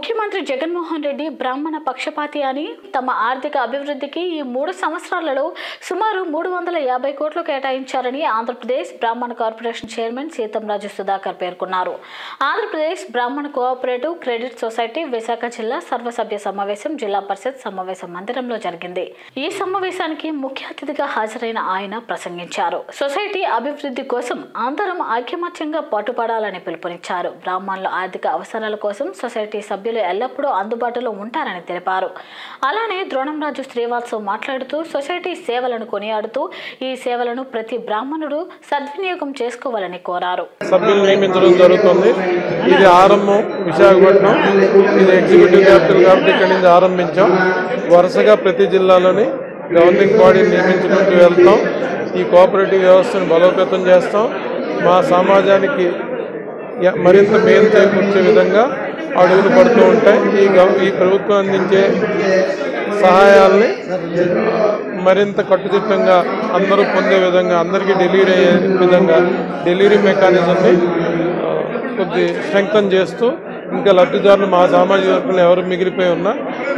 ముఖ్యమంత్రి జగన్మోహన్ రెడ్డి బ్రాహ్మణ పక్షపాతి అని తమ ఆర్థిక అభివృద్ధికి ఈ 3 సంవత్సరాలలో సుమారు 350 కోట్లు కేటాయించారని ఆంధ్రప్రదేశ్ బ్రాహ్మణ కార్పొరేషన్ చైర్మన్ సీతంరాజు సుధాకర్ పేర్కొన్నారు. ఆంధ్రప్రదేశ్ బ్రాహ్మణ కోఆపరేటివ్ క్రెడిట్ సొసైటీ విశాఖ జిల్లా సర్వసభ్య సమావేశం జిల్లా పరిషత్ సమావేశ మందిరంలో జరిగింది. ఈ సమావేశానికి ముఖ్య అతిథిగా హాజరైన ఆయన ప్రసంగించారు. సొసైటీ అభివృద్ధి కోసం అందరం ఐకమత్యంగా పాటుపడాలని పిలుపునిచ్చారు. బ్రాహ్మణుల ఆర్థిక అవసరాల కోసం సొసైటీ సభ్యులు ఎల్లప్పుడూ అందుబాటులో ఉంటారని తెలిపారు. అలానే ద్రోణంరాజు శ్రీవాత్సవ్ మాట్లాడుతూ సొసైటీ సేవలను కొనియాడుతూ ఈ సేవలను ప్రతి బ్రాహ్మణుడు సద్వినియోగం చేసుకోవాలని కోరారు. సభ్యులు నియమించడం జరుగుతుంది. ఇది ఆరంభం విశాఖపట్నం, ఇది ఎగ్జిక్యూటివ్ క్యాపిటల్ కాబట్టి ఇక్కడి నుంచి ఆరంభించాం. వరుసగా ప్రతి జిల్లాలోని గవర్నింగ్ బాడీని నియమించుకుంటూ వెళ్తాం. ఈ కోఆపరేటివ్ వ్యవస్థను బలోపేతం చేస్తాం. మా సమాజానికి మరింత మేలు చేకూర్చే విధంగా అడుగులు పడుతూ ఉంటాయి. ఈ ప్రభుత్వం అందించే సహాయాల్ని మరింత కట్టుదిట్టంగా అందరూ పొందే విధంగా, అందరికీ డెలివరీ అయ్యే విధంగా డెలివరీ మెకానిజంని కొద్ది స్ట్రెంగ్తన్ చేస్తూ ఇంకా లబ్ధిదారులు మా సామాజిక వర్గంలో ఎవరు మిగిలిపోయి ఉన్నా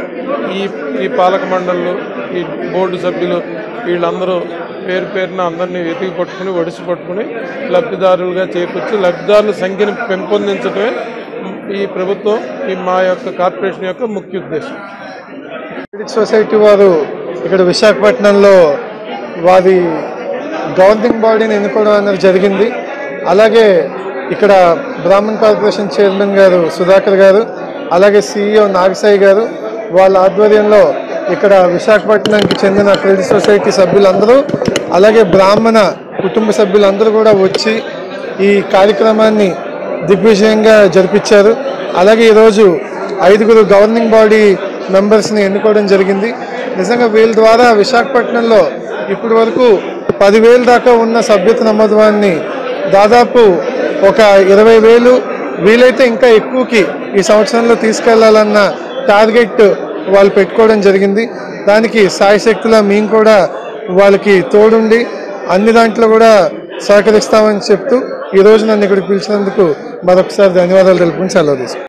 ఈ పాలక మండళ్ళు, ఈ బోర్డు సభ్యులు వీళ్ళందరూ పేరు పేరున అందరినీ వెతికి పట్టుకుని ఒడిసి పట్టుకుని లబ్ధిదారులుగా చేకూర్చి లబ్ధిదారుల సంఖ్యను పెంపొందించడమే ఈ ప్రభుత్వం, మా యొక్క కార్పొరేషన్ యొక్క ముఖ్య ఉద్దేశం. క్రెడిట్ సొసైటీ వారు ఇక్కడ విశాఖపట్నంలో వారి గవర్నింగ్ బాడీని ఎన్నుకోవడం అనేది జరిగింది. అలాగే ఇక్కడ బ్రాహ్మణ్ కార్పొరేషన్ చైర్మన్ గారు సుధాకర్ గారు, అలాగే CEO నాగసాయి గారు వాళ్ళ ఆధ్వర్యంలో ఇక్కడ విశాఖపట్నానికి చెందిన క్రెడిట్ సొసైటీ సభ్యులందరూ అలాగే బ్రాహ్మణ కుటుంబ సభ్యులందరూ కూడా వచ్చి ఈ కార్యక్రమాన్ని దిగ్విజయంగా జరిపించారు. అలాగే ఈరోజు 5 గవర్నింగ్ బాడీ మెంబర్స్ని ఎన్నుకోవడం జరిగింది. నిజంగా వీళ్ళ ద్వారా విశాఖపట్నంలో ఇప్పటి వరకు 10,000 దాకా ఉన్న సభ్యత నమోదాన్ని దాదాపు ఒక 20,000 వీలైతే ఇంకా ఎక్కువకి ఈ సంవత్సరంలో తీసుకెళ్లాలన్న టార్గెట్ వాళ్ళు పెట్టుకోవడం జరిగింది. దానికి సాయశక్తిలా మేము కూడా వాళ్ళకి తోడుండి అన్ని దాంట్లో కూడా సహకరిస్తామని చెప్తూ ఈరోజు నన్ను ఇక్కడికి పిలిచినందుకు మరొకసారి ధన్యవాదాలు తెలుపుకుని సెలవు తీసుకుంటాను.